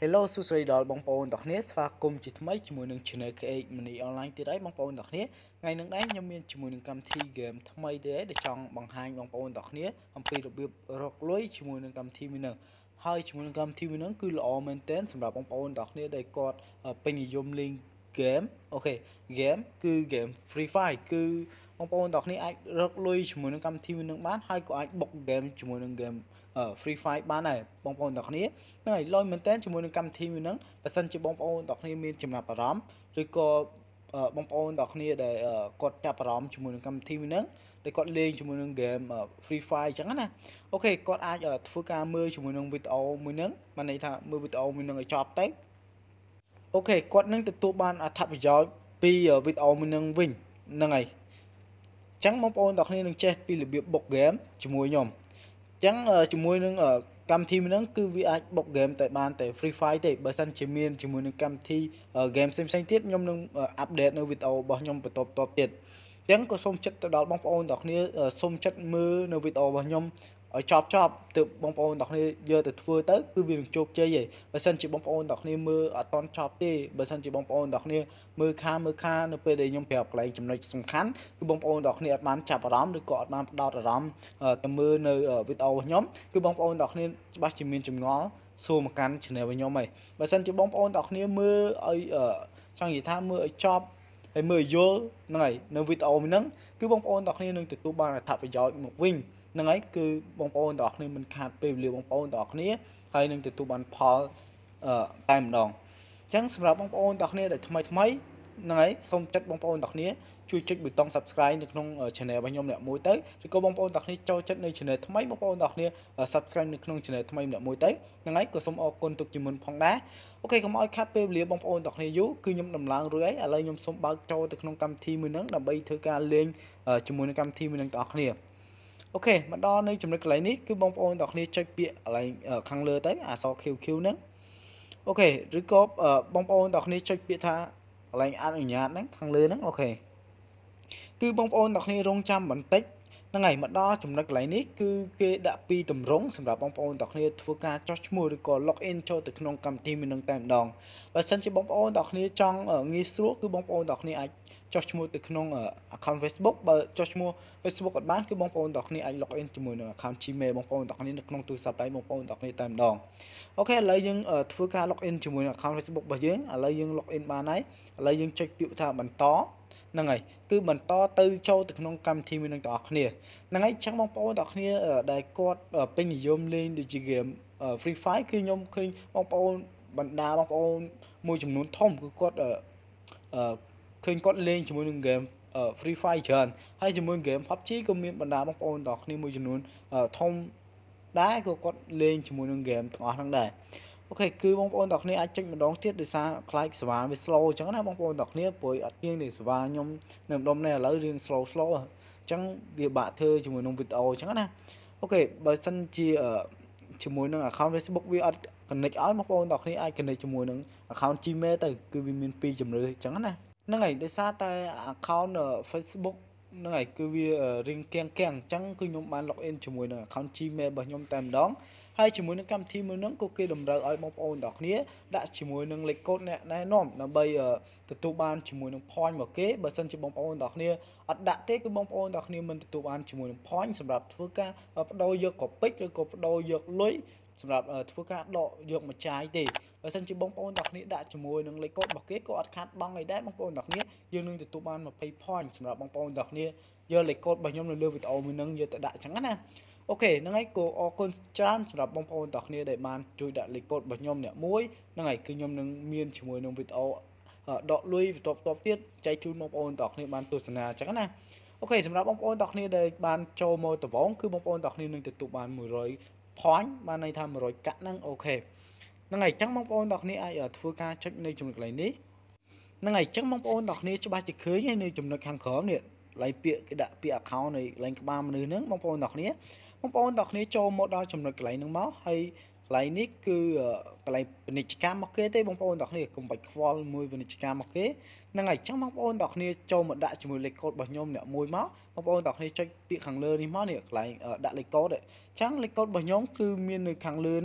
Hello សួស្តីដល់បងប្អូនទាំងគ្នាស្វាគមន៍ជាថ្មីជាមួយនឹង Channel KROMA Online ទៀតហើយបងប្អូនទាំងគ្នាថ្ងៃនេះដែរខ្ញុំមានជាមួយនឹងកម្មវិធី game ថ្មីទៀតដែលចង់បង្ហាញបងប្អូនទាំងគ្នាអំពីរបៀបរកលុយជាមួយនឹងកម្មវិធីមួយនេះហើយជាមួយនឹងកម្មវិធីមួយនេះគឺល្អមែនទែនសម្រាប់បងប្អូនទាំងគ្នាដែលគាត់ពេញនិយមលេង game អូខេ game គឺ game Free Fire គឺបងប្អូនទាំងគ្នាអាចរកលុយជាមួយនឹងកម្មវិធីមួយនេះបានហើយក៏អាចបុក game ជាមួយនឹង game Free Fire បានដែរបងប្អូនទាំងគ្នាហ្នឹងហើយលុយមែនតើជាមួយនឹងកម្មវិធីមួយហ្នឹងបើសិនជាបងប្អូនទាំងគ្នាមានចំណាប់អារម្មណ៍ឬក៏បងប្អូនទាំងគ្នាដែលគាត់ចាប់អារម្មណ៍ជាមួយនឹងកម្មវិធីមួយហ្នឹងដែលគាត់លេងជាមួយនឹង game Free Fire អញ្ចឹងណាអូខេគាត់អាចធ្វើការមើលជាមួយនឹងវីដេអូមួយហ្នឹងបានន័យថាមើលវីដេអូមួយហ្នឹងឲ្យចប់ទៅអូខេគាត់នឹងទទួលបានអត្ថប្រយោជន៍ពីវីដេអូមួយហ្នឹងវិញហ្នឹងហើយអញ្ចឹងបងប្អូនទាំងគ្នានឹងចេះពីរបៀបបុក game ជាមួយខ្ញុំចឹងជាមួយនឹងកម្មវិធីមួយហ្នឹងគឺវាអាចបុក game តែបានតែ Free Fire ទេបើសិនជាមានជាមួយនឹងកម្មវិធី game ផ្សេងៗទៀតខ្ញុំនឹងអាប់ដេតនៅវីដេអូរបស់ខ្ញុំបន្តទៀតចឹងក៏សូមចិត្តទៅដល់បងប្អូនទាំងគ្នាសូមចិត្តមើលនៅវីដេអូរបស់ខ្ញុំឲ្យចប់ទើបបងប្អូនទាំងគ្នាយកទៅធ្វើទៅគឺវានឹងជោគជ័យឯងបើសិនជាបងប្អូនទាំងគ្នាមើលអត់តន់ចប់ទេបើសិនជាបងប្អូនទាំងគ្នាមើលខានៅពេលដែលខ្ញុំប្រាប់កន្លែងចំណុចសំខាន់គឺបងប្អូនទាំងគ្នាអត់បានចាប់អារម្មណ៍ឬក៏អត់បានផ្ដោតអារម្មណ៍ទៅមើលនៅវីដេអូរបស់ខ្ញុំគឺបងប្អូនទាំងគ្នាច្បាស់ជាមានចម្ងល់សួរមកកាន់ channel របស់ខ្ញុំឯងបើសិនជាបងប្អូនទាំងគ្នាមើលឲ្យចង់និយាយថាមើលឲ្យចប់ហើយមើលយល់ហ្នឹងហើយនៅវីដេអូហ្នឹងគឺបងប្អូនទាំងគ្នានឹងទទួលបានអត្ថប្រយោជន៍មកវិញហ្នឹងហើយគឺបងប្អូនទាំងអស់គ្នាមិនខាតពេលវេលាបងប្អូនទាំងអស់គ្នាហើយនឹងទទួលបានផលតែម្ដងអញ្ចឹងសម្រាប់បងប្អូនទាំងអស់គ្នាដែលថ្មីហ្នឹងហើយសូមចិត្តបងប្អូនទាំងអស់គ្នាជួយចុចប៊ូតុង Subscribe នៅក្នុង Channel របស់ខ្ញុំអ្នកមួយទៅឬក៏បងប្អូនទាំងអស់គ្នាចូលចិត្តនៅ Channel ថ្មីបងប្អូនទាំងអស់គ្នា Subscribe នៅក្នុង Channel ថ្មីអ្នកមួយទៅហ្នឹងហើយក៏សូមអរគុណទុកជាមុនផងដែរអូខេកុំឲ្យខាត់ពេលវេលាបងប្អូនទាំងអស់គ្នាយូរគឺខ្ញុំដំឡើងរួចហើយឥឡូវខ្ញុំសូមបើកចូលទៅក្នុងកម្មវិធីមួយហ្នឹងដើម្បីធ្វើការលេងជាមួយនឹងកម្មវិធីមួយហ្នឹងទាំងអស់គ្នាអូខេមកដល់នៅចំណុចកន្លែងនេះគឺបងប្អូនទាំងគ្នាចុចពាក្យកន្លែងខាងលើទៅអក្សរ QQ ហ្នឹងអូខេឬក៏បងប្អូនទាំងគ្នាចុចពាក្យថាកន្លែងអនុញ្ញាតហ្នឹងខាងលើហ្នឹងអូខេគឺបងប្អូនទាំងគ្នារងចាំបន្តិចហ្នឹងហើយមកដល់ចំណុចកន្លែងនេះគឺគេដាក់ពីតម្រងសម្រាប់បងប្អូនទាំងគ្នាធ្វើការចុះឈ្មោះឬក៏ log in ចូលទៅក្នុងកម្មវិធីមួយហ្នឹងតែម្ដងបើសិនជាបងប្អូនទាំងគ្នាចង់ងាយស្រួលគឺបងប្អូនទាំងគ្នាអាចចុះឈ្មោះទៅក្នុង account Facebook បើចុះឈ្មោះ Facebook អត់បានគឺបងប្អូនទាំងគ្នាអាច log in ជាមួយនឹង account Gmail បងប្អូនទាំងគ្នានៅក្នុងទូរស័ព្ទដៃបងប្អូនទាំងគ្នាតែម្ដងអូខេឥឡូវយើងធ្វើការ log in ជាមួយនឹង account Facebook របស់យើងឥឡូវយើង log in បានហើយឥឡូវយើងចុចពាក្យថាបន្តហ្នឹងហើយគឺបន្តទៅចូលទៅក្នុងកម្មវិធីមួយនឹងទាំងអស់គ្នាហ្នឹងហើយចឹងបងប្អូនទាំងគ្នាដែលគាត់ពេញនិយមលេងដូចជា game Free Fire គឺខ្ញុំឃើញបងប្អូនបណ្ដាបងប្អូនមួយចំនួនធំគឺគាត់ឃើញគាត់លេងជាមួយនឹង game Free Fire ច្រើនហើយជាមួយ game PUBG ក៏មានបណ្ដាបងប្អូនទាំងគ្នាមួយចំនួនធំដែរក៏គាត់លេងជាមួយនឹង game ទាំងអស់ហ្នឹងដែរអូខេគឺបងប្អូនទាំងគ្នាអាចចុចម្ដងទៀតដោយសារខ្លាចសេវាវា slow អញ្ចឹងណាបងប្អូនទាំងគ្នាព្រោះអត់ទៀងទេសេវាខ្ញុំនៅម្ដុំនេះឥឡូវរឿង slow អញ្ចឹងវាបាក់ធ្វើជាមួយនឹងវីដេអូអញ្ចឹងណាអូខេបើសិនជាជាមួយនឹង account Facebook វាអត់ connect ឲ្យបងប្អូនទាំងគ្នាអាច connect ជាមួយនឹង account Gmail ទៅគឺវាមាន2ជំរឿអញ្ចឹងណាហ្នឹងហើយដោយសារតែ account Facebook ហ្នឹងហើយគឺវារៀងកៀងអញ្ចឹងគឺខ្ញុំបាន log in ជាមួយនឹង account Gmail របស់ខ្ញុំតែម្ដងហើយជាមួយនឹងកម្មវិធីមួយហ្នឹងក៏គេតម្រូវឲ្យបងប្អូនទាំងគ្នាដាក់ជាមួយនឹងលេខកូដអ្នកណែនាំដើម្បីទទួលបានជាមួយនឹង point មកគេបើសិនជាបងប្អូនទាំងគ្នាអត់ដាក់ទេគឺបងប្អូនទាំងគ្នាមិនទទួលបានជាមួយនឹង point សម្រាប់ធ្វើការបដូរយកកពិចឬក៏បដូរយកលុយសម្រាប់ធ្វើការដកយកមកចាយទេបើសិនជាបងប្អូនទាំងគ្នាដាក់ជាមួយនឹងលេខកូដរបស់គេក៏អត់ខាតបង់អីដែរបងប្អូនទាំងគ្នាយើងនឹងទទួលបាន20 point សម្រាប់បងប្អូនទាំងគ្នាយកលេខកូដរបស់ខ្ញុំនៅលើវីដេអូមួយហ្នឹងយកទៅដាក់អញ្ចឹងណាអូខេហ្នឹងហើយក៏អរគុណច្រើនសម្រាប់បងប្អូនទាំងគ្នាដែលបានជួយដាក់លេខកូដរបស់ខ្ញុំអ្នកមួយហ្នឹងហើយគឺខ្ញុំនឹងមានជាមួយនឹងវីដេអូដកលុយបន្ទាប់ទៀតចែកជូនបងប្អូនទាំងគ្នាបានទស្សនាអញ្ចឹងណាអូខេសម្រាប់បងប្អូនទាំងគ្នាដែលបានចូលមកដំបូងគឺបងប្អូនទាំងគ្នានឹងទទួលបាន100 point បានន័យថា100កាក់ហ្នឹងអូខេហ្នឹងហើយអញ្ចឹងបងប្អូនទាំងគ្នាអាចធ្វើការចុចនៅចំណុចកន្លែងនេះហ្នឹងហើយអញ្ចឹងបងប្អូនទាំងគ្នាច្បាស់ជាឃើញហើយនៅចំណុចខាងក្រោមនេះឡើងពាក្យគេដាក់ពាក្យ account នៅឡើងក្បាលមនុស្សហ្នឹងបងប្អូនទាំងគ្នាចូលមកដល់ចំណុចកន្លែងហ្នឹងមកហើយកន្លែងនេះគឺកន្លែងពាណិជ្ជកម្មមកគេទេបងប្អូនទាំងគ្នាកុំបាច់ខ្វល់មួយពាណិជ្ជកម្មមកគេហ្នឹងហើយអញ្ចឹងបងប្អូនទាំងគ្នាចូលមកដាក់ជាមួយលេខកូដរបស់ខ្ញុំអ្នកមួយមកបងប្អូនទាំងគ្នាចុចពាក្យខាងលើនេះមកនេះកន្លែងដាក់លេខកូដអញ្ចឹងលេខកូដរបស់ខ្ញុំគឺមាននៅខាងលើហ្នឹង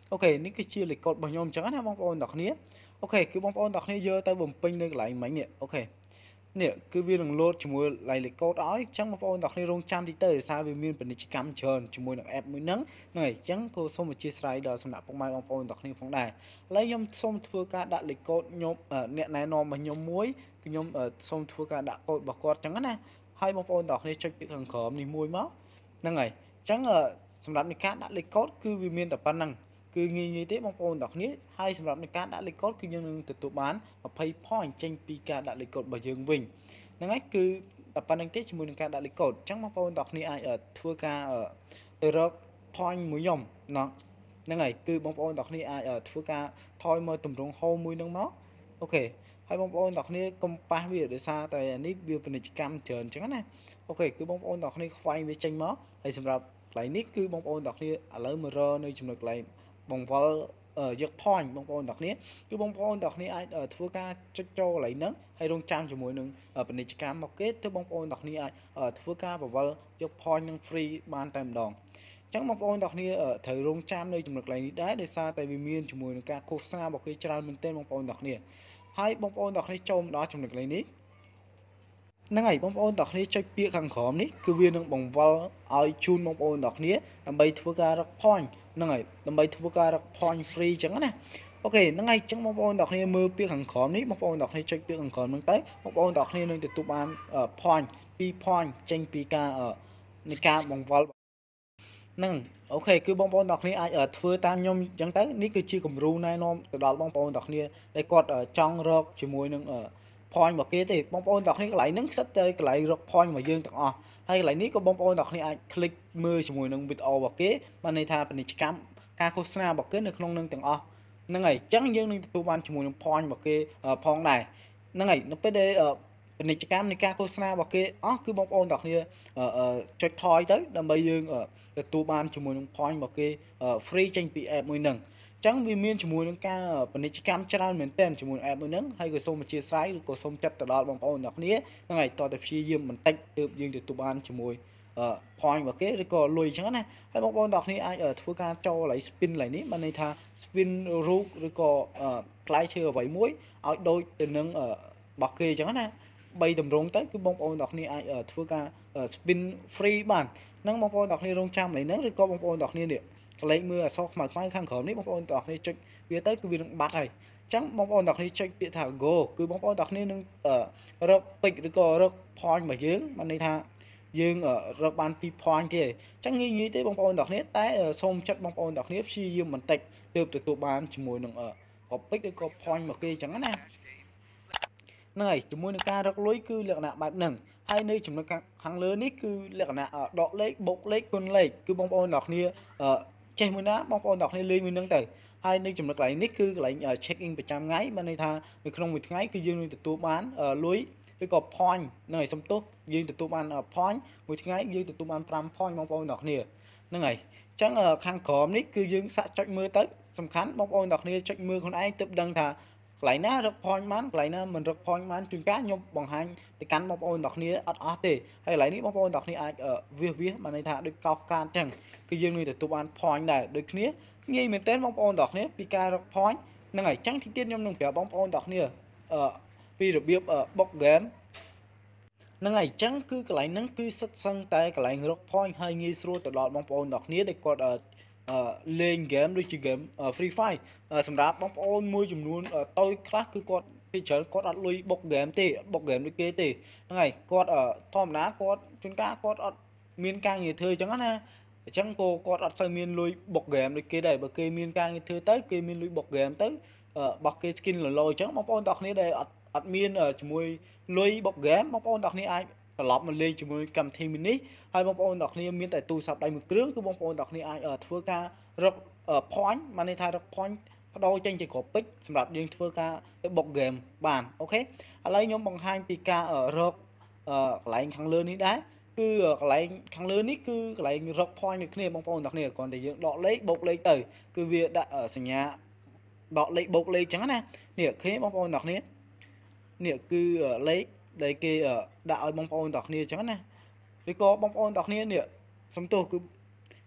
អូខេនេះគឺជាលេខកូដរបស់ខ្ញុំអញ្ចឹងណាបងប្អូនទាំងគ្នាអូខេគឺបងប្អូនទាំងគ្នាយកទៅបំពេញនៅកន្លែងមិញនេះអូខេនេះគឺវានឹង load ជាមួយលេខកូដឲ្យអញ្ចឹងបងប្អូនទាំងគ្នារងចាំតិចទៅដោយសារវាមានពាណិជ្ជកម្មច្រើនជាមួយនឹង app មួយហ្នឹងហ្នឹងហើយអញ្ចឹងក៏សូមអធិស្ឋានដល់សំណាក់ពុកម៉ែបងប្អូនទាំងគ្នាផងដែរឥឡូវខ្ញុំសូមធ្វើការដាក់លេខកូដខ្ញុំអ្នកណែនាំរបស់ខ្ញុំមួយគឺខ្ញុំសូមធ្វើការដាក់កូដរបស់គាត់អញ្ចឹងណាហើយបងប្អូនទាំងគ្នាចុចពាក្យខាងក្រោមនេះមួយមកហ្នឹងហើយអញ្ចឹងសម្រាប់នៃការដាក់លេខកូដគឺវាមានតែប៉ុណ្្នឹងគឺងាយទេបងប្អូនទាំងគ្នាហើយសម្រាប់នៃការដាក់លេខកូដគឺយើងនឹងទទួលបាន20 point ចេញពីការដាក់លេខកូដរបស់យើងវិញហ្នឹងហើយគឺតែប៉ុណ្្នឹងទេជាមួយនឹងការដាក់លេខកូដអញ្ចឹងបងប្អូនទាំងគ្នាអាចធ្វើការទៅរក point មួយខ្ញុំណោះហ្នឹងហើយគឺបងប្អូនទាំងគ្នាអាចធ្វើការថយមកតម្រង home មួយហ្នឹងមកអូខេហើយបងប្អូនទាំងគ្នាកុំប៉ះវាដោយសារតែនេះវាពាណិជ្ជកម្មច្រើនអញ្ចឹងណាអូខេគឺបងប្អូនទាំងគ្នាខ្វែងវាចេញមកហើយសម្រាប់កន្លែងនេះគឺបងប្អូនទាំងគ្នាឥឡូវមករកនៅចំណុចកន្លែងបង្វិលយក point បងប្អូនទាំងគ្នាគឺបងប្អូនទាំងគ្នាអាចធ្វើការចុចចូលកន្លែងហ្នឹងហើយរងចាំជាមួយនឹងពាណិជ្ជកម្មមកគេទៅបងប្អូនទាំងគ្នាអាចធ្វើការបង្វិលយក point នឹង free បានតែម្ដងចឹងបងប្អូនទាំងគ្នាត្រូវរងចាំនៅចំណុចកន្លែងនេះដែរដោយសារតែវាមានជាមួយនឹងការឃោសនារបស់គេច្រើនមែនទែនបងប្អូនទាំងគ្នាហើយបងប្អូនទាំងគ្នាចូលមកដល់ចំណុចកន្លែងនេះហ្នឹងហើយបងប្អូនទាំងគ្នាចុចពាក្យខាងក្រោមនេះគឺវានឹងបង្វិលឲ្យជូនបងប្អូនទាំងគ្នាដើម្បីធ្វើការរក point ហ្នឹងហើយដើម្បីធ្វើការរក point free ចឹងណាអូខេហ្នឹងហើយចឹងបងប្អូនទាំងគ្នាមើលពាក្យខាងក្រោមនេះបងប្អូនទាំងគ្នាចុចពាក្យខាងក្រោមហ្នឹងទៅបងប្អូនទាំងគ្នានឹងទទួលបាន point 2 point ចេញពីការនៃការបង្វិលហ្នឹងអូខេគឺបងប្អូនទាំងគ្នាអាចធ្វើតាមខ្ញុំអញ្ចឹងទៅនេះគឺជាគំរូណែនាំទៅដល់បងប្អូនទាំងគ្នាដែលគាត់ចង់រកជាមួយនឹង point របស់គេទេបងប្អូនទាំងគ្នាកន្លែងហ្នឹងសិតតែកន្លែងរក point របស់យើងទាំងអស់ហើយកន្លែងនេះក៏បងប្អូនទាំងគ្នាអាច click មើលជាមួយនឹង video របស់គេបានន័យថាពាណិជ្ជកម្មការឃោសនារបស់គេនៅក្នុងនឹងទាំងអស់ហ្នឹងហើយអញ្ចឹងយើងនឹងទទួលបានជាមួយនឹង point របស់គេផងដែរហ្នឹងហើយនៅពេលដែលពាណិជ្ជកម្មនៃការឃោសនារបស់គេអស់គឺបងប្អូនទាំងគ្នាចុចថយទៅដើម្បីយើងទទួលបានជាមួយនឹង point របស់គេ free ចេញពី app មួយហ្នឹងចឹងវាមានជាមួយនឹងការពាណិជ្ជកម្មច្រើនមែនទែនជាមួយ app មួយហ្នឹងហើយក៏សូមអធិស្ឋានឬក៏សូមចាត់ទៅដល់បងប្អូនទាំងគ្នាហ្នឹងហើយតើព្យាយាមបន្តិចទើបយើងទទួលបានជាមួយpoint របស់គេឬក៏លុយអញ្ចឹងណាហើយបងប្អូនទាំងគ្នាអាចធ្វើការចូលកន្លែង spin កន្លែងនេះបានន័យថា spin រូបឬក៏ផ្លែឈើអ្វីមួយឲ្យដូចទៅនឹងរបស់គេអញ្ចឹងណា3តម្រងទៅគឺបងប្អូនទាំងគ្នាអាចធ្វើការ spin free បានហ្នឹងបងប្អូនទាំងគ្នារងចាំកន្លែងហ្នឹងឬក៏បងប្អូនទាំងគ្នានេះកលេចមើលអក្សរខ្មៅខ្មៅខាងក្រោមនេះបងប្អូនទាំងគ្នាចុចវាទៅគឺវានឹងបាត់ហើយអញ្ចឹងបងប្អូនទាំងគ្នាចុចពាក្យថា go គឺបងប្អូនទាំងគ្នានឹងរកពេជ្រឬក៏រក point របស់យើងបានន័យថាយើងរកបាន2 point ទេអញ្ចឹងងាយទេបងប្អូនទាំងគ្នាតែសូមចិត្តបងប្អូនទាំងគ្នាព្យាយាមបន្តិចទើបទទួលបានជាមួយនឹងក៏ពេជ្រឬក៏ point របស់គេអញ្ចឹងណាហ្នឹងហើយជាមួយនឹងការរកលុយគឺលក្ខណៈបែបហ្នឹងហើយនៅចំណុចខាងលើនេះគឺលក្ខណៈដកលេខបូកលេខគុណលេខគឺបងប្អូនទាំងគ្នាចេះមួយណាបងប្អូនទាំងគ្នាលេងមួយហ្នឹងទៅហើយនៅចំណុចកន្លែងនេះគឺកន្លែង check in ប្រចាំថ្ងៃបានន័យថានៅក្នុងមួយថ្ងៃគឺយើងនឹងទទួលបានលុយឬក៏ point ហ្នឹងហើយសំទោសយើងទទួលបាន point មួយថ្ងៃយើងទទួលបាន5 point បងប្អូនទាំងគ្នាហ្នឹងហើយអញ្ចឹងខាងក្រោមនេះគឺយើងសាកចុចមើលទៅសំខាន់បងប្អូនទាំងគ្នាចុចមើលខ្លួនឯងទើបដឹងថាកន្លែងណារក point បានកន្លែងណាមិនរក point បានជួនកាលខ្ញុំបង្ហាញទៅកាន់បងប្អូនទាំងគ្នាអត់អស់ទេហើយកន្លែងនេះបងប្អូនទាំងគ្នាអាចវាបានន័យថាដូចកោសកាតអញ្ចឹងគឺយើងនឹងទទួលបាន point ដែរដូចគ្នាងាយមែនទែនបងប្អូនទាំងគ្នាពីការរក point ហ្នឹងហើយអញ្ចឹងទីទៀតខ្ញុំនឹងប្រាប់បងប្អូនទាំងគ្នាពីរបៀបបុក game ហ្នឹងហើយអញ្ចឹងគឺកន្លែងហ្នឹងគឺសិតសឹងតែកន្លែងរក point ហើយងាយស្រួលទៅដល់បងប្អូនទាំងគ្នាដែលគាត់លេង game ដូចជា game Free Fire សម្រាប់បងប្អូនមួយចំនួនតូចខ្លះគឺគាត់ពីច្រើនគាត់អត់លុយបុក game ទេបុក game ដូចគេទេហ្នឹងហើយគាត់ធម្មតាគាត់ជួនកាលគាត់អត់មានការងារធ្វើអញ្ចឹងណាអញ្ចឹងគាត់អត់សូវមានលុយបុក game ដូចគេដែរបើគេមានការងារធ្វើទៅគេមានលុយបុក game ទៅបោះគេ skin លលោអញ្ចឹងបងប្អូនទាំងគ្នាដែលអត់មានជាមួយលុយបុក game បងប្អូនទាំងគ្នាអាចត្រឡប់មកលេងជាមួយកម្មវិធីមួយនេះហើយបងប្អូនទាំងគ្នាមានតែទូរស័ព្ទដៃមួយគ្រឿងគឺបងប្អូនទាំងគ្នាអាចធ្វើការរក point បានន័យថារក point បដូរចេញជាគ្រាប់ពេជ្រសម្រាប់យើងធ្វើការទៅបុក game បានអូខេឥឡូវខ្ញុំបង្ហាញពីការរកកន្លែងខាងលើនេះដែរគឺកន្លែងខាងលើនេះគឺកន្លែងរក point ដូចគ្នាបងប្អូនទាំងគ្នាគ្រាន់តែយើងដកលេខបូកលេខទៅគឺវាដាក់សញ្ញាដកលេខបូកលេខអញ្ចឹងណានេះឃើញបងប្អូនទាំងគ្នានេះគឺលេខដែលគេដាក់ឲ្យបងប្អូនទាំងគ្នាអញ្ចឹងណាឬក៏បងប្អូនទាំងគ្នានេះសំទោសគឺ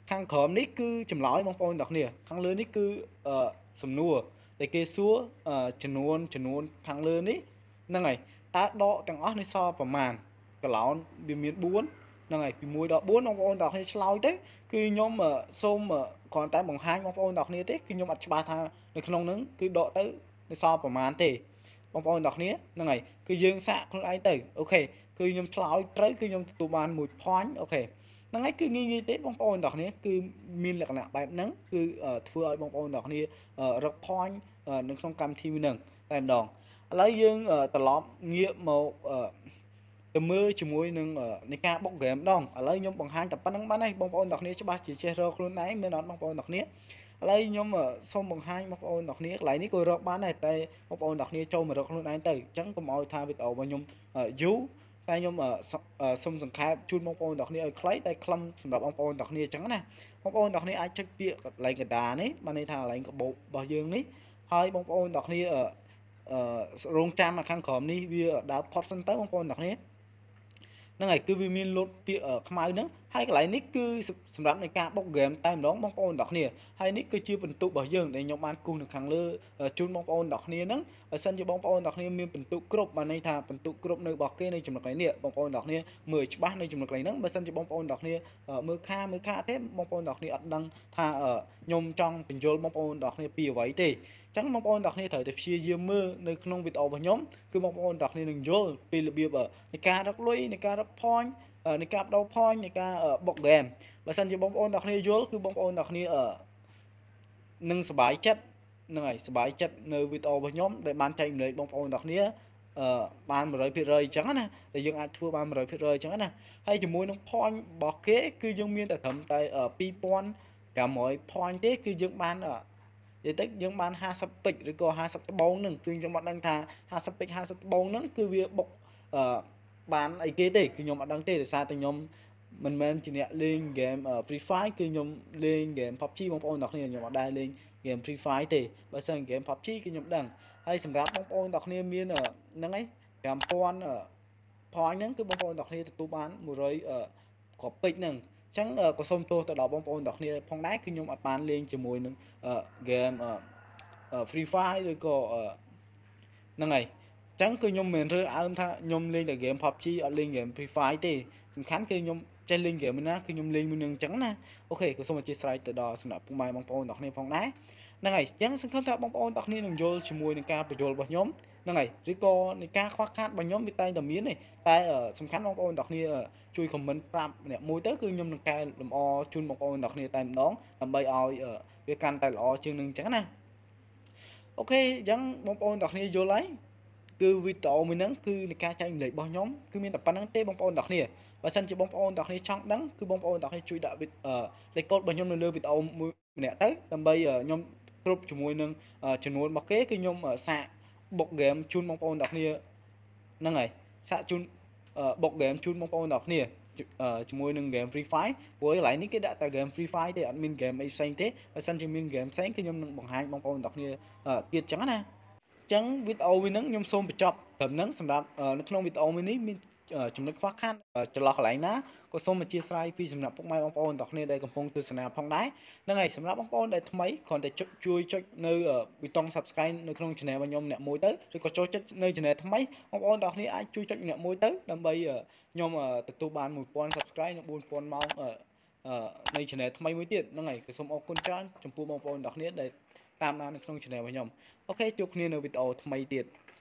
ខាងក្រោមនេះគឺចម្លើយបងប្អូនទាំងគ្នាខាងលើនេះគឺសំណួរដែលគេសួរចំនួនខាងលើនេះហ្នឹងហើយតើដកទាំងអស់នេះសល់ប្រមាណកន្លងវាមាន4ហ្នឹងហើយពី1ដល់4បងប្អូនទាំងគ្នាឆ្លើយទៅគឺខ្ញុំសូមគ្រាន់តែបង្ហាញបងប្អូនទាំងគ្នាទេគឺខ្ញុំអត់ច្បាស់ថានៅក្នុងហ្នឹងគឺដកទៅសល់ប្រមាណទេបងប្អូនទាំងគ្នាហ្នឹងហើយគឺយើងសាកខ្លួនឯងទៅអូខេគឺខ្ញុំឆ្លើយត្រូវគឺខ្ញុំទទួលបាន1 point អូខេហ្នឹងហើយគឺងាយទេបងប្អូនទាំងគ្នាគឺមានលក្ខណៈបែបហ្នឹងគឺធ្វើឲ្យបងប្អូនទាំងគ្នារក point នៅក្នុងកម្មវិធីហ្នឹងតែម្ដងឥឡូវយើងត្រឡប់ងាកមកទៅមើលជាមួយនឹងនៃការបុកហ្គេមម្ដងឥឡូវខ្ញុំបង្ហាញតែប៉ុណ្្នឹងបានហើយបងប្អូនទាំងគ្នាច្បាស់ជាចេះរកខ្លួនឯងមែនអត់បងប្អូនទាំងគ្នាឥឡូវខ្ញុំសូមបង្ហាញបងប្អូនទាំងគ្នាកន្លែងនេះក៏រកបានដែរតែបងប្អូនទាំងគ្នាចូលមករកខ្លួនឯងទៅអញ្ចឹងកុំឲ្យថាវីដេអូរបស់ខ្ញុំយូរតែខ្ញុំសូមសង្ខេបជូនបងប្អូនទាំងគ្នាឲ្យខ្លីតែខ្លឹមសម្រាប់បងប្អូនទាំងគ្នាអញ្ចឹងណាបងប្អូនទាំងគ្នាអាចចុចពាក្យកន្លែងកណ្ដាលនេះបានន័យថាកន្លែងកាបូបរបស់យើងនេះហើយបងប្អូនទាំងគ្នារងចាំខាងក្រោមនេះវាដើរផុតសិនទៅបងប្អូនទាំងគ្នាហ្នឹងហើយគឺវាមានលោតពាក្យខ្មៅហ្នឹងហើយកន្លែងនេះគឺសម្រាប់នៃការបុកហ្គេមតែម្ដងបងប្អូនទាំងគ្នាហើយនេះគឺជាបន្ទុករបស់យើងដែលខ្ញុំបានគូសនៅខាងលើជូនបងប្អូនទាំងគ្នាហ្នឹងបើសិនជាបងប្អូនទាំងគ្នាមានបន្ទុកគ្រប់បានន័យថាបន្ទុកគ្រប់នៅរបស់គេនៅចំណុចកន្លែងនេះបងប្អូនទាំងគ្នាមើលច្បាស់នៅចំណុចកន្លែងហ្នឹងបើសិនជាបងប្អូនទាំងគ្នាមើលខាទេបងប្អូនទាំងគ្នាអត់ដឹងថាខ្ញុំចង់បញ្យល់បងប្អូនទាំងគ្នាពីអ្វីទេអញ្ចឹងបងប្អូនទាំងគ្នាត្រូវតែព្យាយាមមើលនៅក្នុងវីដេអូរបស់ខ្ញុំគឺបងប្អូនទាំងគ្នានឹងយល់ពីរបៀបនៃការរកលុយនៃការរក point នៃការបដូរ point នៃការបុកហ្គេមបើសិនជាបងប្អូនទាំងគ្នាយល់គឺបងប្អូនទាំងគ្នានឹងសប្បាយចិត្តហ្នឹងហើយសប្បាយចិត្តនៅវីដេអូរបស់ខ្ញុំដែលបានចែកម្លែកបងប្អូនទាំងគ្នាបាន 100% អញ្ចឹងណាដែលយើងអាចធ្វើបាន 100% អញ្ចឹងណាហើយជាមួយនឹង point របស់គេគឺយើងមានតែត្រឹមតែ2500 point ទេគឺយើងបាននិយាយទៅយើងបាន50ពេជ្រឬក៏50ត្បូងហ្នឹងគឺខ្ញុំអត់ដឹងថា50ពេជ្រ50ត្បូងហ្នឹងគឺវាបុកបានអីគេទេគឺខ្ញុំអត់ដឹងទេដោយសារតែខ្ញុំមិនមែនជាអ្នកលេងហ្គេម Free Fire គឺខ្ញុំលេងហ្គេម PUBG បងប្អូនទាំងគ្នាខ្ញុំអត់ដែរលេងហ្គេម Free Fire ទេបើសិនហ្គេម PUBG គឺខ្ញុំដឹងហើយសម្រាប់បងប្អូនទាំងគ្នាមានហ្នឹងឯង5000 point ហ្នឹងគឺបងប្អូនទាំងគ្នាទទួលបាន100គ្រាប់ពេជ្រហ្នឹងអញ្ចឹងក៏សូមទោសទៅដល់បងប្អូនទាំងគ្នាផងដែរគឺខ្ញុំអត់បានលេងជាមួយនឹងហ្គេម Free Fire ឬក៏ហ្នឹងហើយអញ្ចឹងគឺខ្ញុំមិនរើសអើងថាខ្ញុំលេងតែហ្គេម PUBG អត់លេងហ្គេម Free Fire ទេសំខាន់គឺខ្ញុំចេះលេងហ្គេមណាគឺខ្ញុំលេងមួយនឹងអញ្ចឹងណាអូខេក៏សូមអធិស្ឋានទៅដល់សំណាក់ពុកម៉ែបងប្អូនទាំងគ្នាផងដែរហ្នឹងហើយអញ្ចឹងសង្ឃឹមថាបងប្អូនទាំងគ្នានឹងយល់ជាមួយនឹងការបញ្យល់របស់ខ្ញុំហ្នឹងហើយឬក៏នៃការខ្វះខាតរបស់ខ្ញុំវាតែងតែមានទេតែសំខាន់បងប្អូនទាំងគ្នាជួយ comment ប្រាប់ម្នាក់មួយទៅគឺខ្ញុំនឹងកែលម្អជូនបងប្អូនទាំងគ្នាតែម្ដងដើម្បីឲ្យវាកាន់តែល្អជាងនឹងអញ្ចឹងណាអូខេអញ្ចឹងបងប្អូនទាំងគ្នាយល់ហើយគឺវីដេអូមួយហ្នឹងគឺនៃការចែករំលែករបស់ខ្ញុំគឺមានតែប៉ុណ្្នឹងទេបងប្អូនទាំងគ្នាបើសិនជាបងប្អូនទាំងគ្នាចង់ដឹងគឺបងប្អូនទាំងគ្នាជួយដាក់លេខកូដរបស់ខ្ញុំនៅលើវីដេអូមួយម្នាក់ទៅដើម្បីខ្ញុំគ្រប់ជាមួយនឹងចំនួនរបស់គេគឺខ្ញុំសាកបុកហ្គេមជូនបងប្អូនទាំងគ្នាហ្នឹងហើយសាកជូនបុកហ្គេមជូនបងប្អូនទាំងគ្នាជាមួយនឹង game Free Fire ព្រោះកន្លែងនេះគេដាក់តែ game Free Fire ទេអត់មាន game អីផ្សេងទេបើសិនជាមាន game ផ្សេងគឺខ្ញុំនឹងបង្ហាញបងប្អូនទាំងគ្នាទៀតចឹងណាអញ្ចឹងវីដេអូមួយហ្នឹងខ្ញុំសូមបញ្ចប់ត្រឹមហ្នឹងសម្រាប់នៅក្នុងវីដេអូមួយនេះមានចំណុចខ្វះខាតចន្លោះកន្លែងណាក៏សូមអធិស្ឋានពីសំណាក់ពុកម៉ែបងប្អូនទាំងគ្នាដែលកំពុងទស្សនាផងដែរហ្នឹងហើយសម្រាប់បងប្អូនដែលថ្មីគ្រាន់តែជួយចុចនៅប៊ូតុង Subscribe នៅក្នុង Channel របស់ខ្ញុំអ្នកមួយទៅឬក៏ចូលចិត្តនៅ Channel ថ្មីបងប្អូនទាំងគ្នាអាចជួយចុចអ្នកមួយទៅដើម្បីខ្ញុំទទួលបាន 1000 Subscribe និង 4000 ម៉ោងនៃ Channel ថ្មីមួយទៀតហ្នឹងហើយក៏សូមអរគុណច្រើនចំពោះបងប្អូនទាំងគ្នាដែលតាមដាននៅក្នុង Channel របស់ខ្ញុំអូខេជួបគ្នានៅវីដេអូថ្មីទៀត